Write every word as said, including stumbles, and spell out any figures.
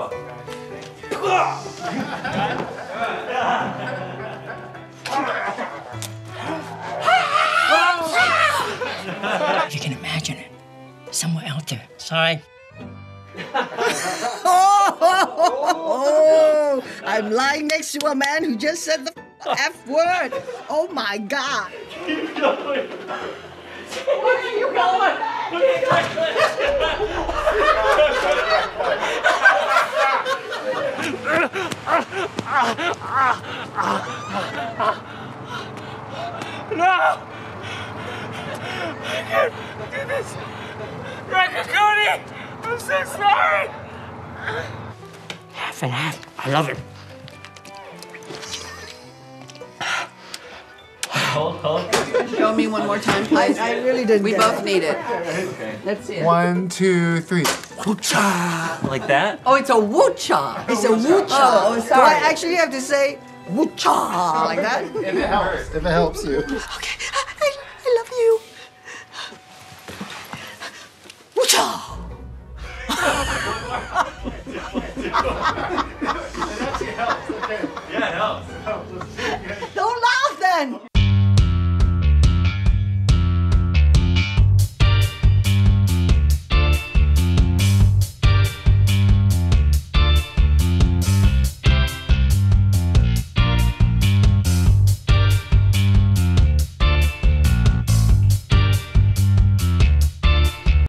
If you can imagine it, somewhere out there. Sorry. Oh, oh, oh, I'm lying next to a man who just said the F word. Oh my God. Keep going. Where are you going? No! I can't do this! Rakakuni! I'm so sorry! Half and half. I love it. Hold, hold. Show me one more time, please. I, I really didn't. We get both it. need it. Okay. Let's see it. One, two, three. Like that? Oh, it's a woo-cha. It's a woo-cha. Oh, Do sorry. I actually have to say woo-cha like that? If it helps, if it helps you. Okay,